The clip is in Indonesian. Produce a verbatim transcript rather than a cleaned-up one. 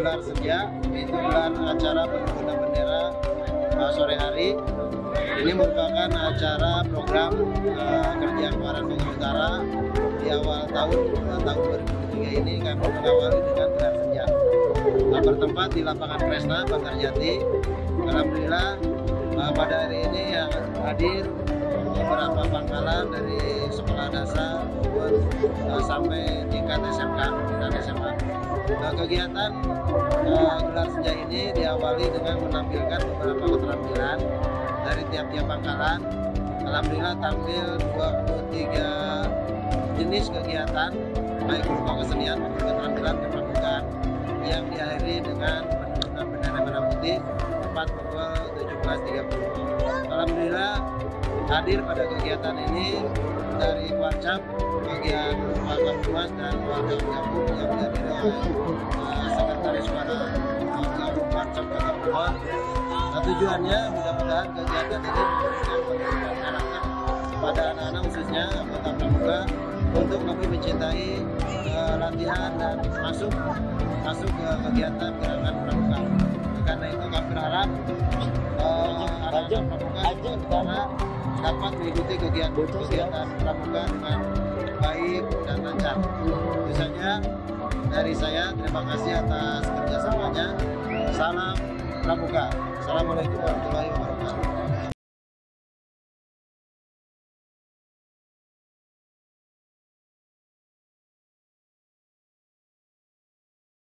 gelar senja, itu gelar acara penurunan bendera uh, sore hari. Ini merupakan acara program uh, kerja Keluaran Bogor Utara di awal tahun uh, tahun dua ribu dua puluh tiga ini kami mengawali dengan gelar senja. Uh, bertempat di lapangan Kresna, Banjarjati. Alhamdulillah uh, pada hari ini yang hadir beberapa pangkalan dari sekolah dasar maupun uh, sampai tingkat S M K dan S M A. Uh, kegiatan uh, gelar senja ini diawali dengan menampilkan beberapa keterampilan dari tiap-tiap pangkalan. Alhamdulillah tampil dua puluh tiga jenis kegiatan baik berupa kesenian maupun keterampilan kepramukaan yang diakhiri dengan penurunan bendera merah putih tepat pukul tujuh belas tiga puluh. Alhamdulillah hadir pada kegiatan ini dari Warcap, bagian Wakaf Luas dan warga gabung yang dihadiri oleh uh, Sekretaris Pada Gabung Warcap Kota Bogor. Nah, tujuannya mudah-mudahan kegiatan ini memberikan pendidikan karakter pada anak-anak khususnya anggota pramuka untuk lebih mencintai uh, latihan dan masuk masuk ke kegiatan gerakan pramuka. Karena itu kami berharap uh, anak-anak pramuka karena dapat mengikuti kegiatan kegiatan pramuka dengan baik dan lancar. Itu saja dari saya. Terima kasih atas kerjasamanya. Salam pramuka. Assalamualaikum warahmatullahi wabarakatuh.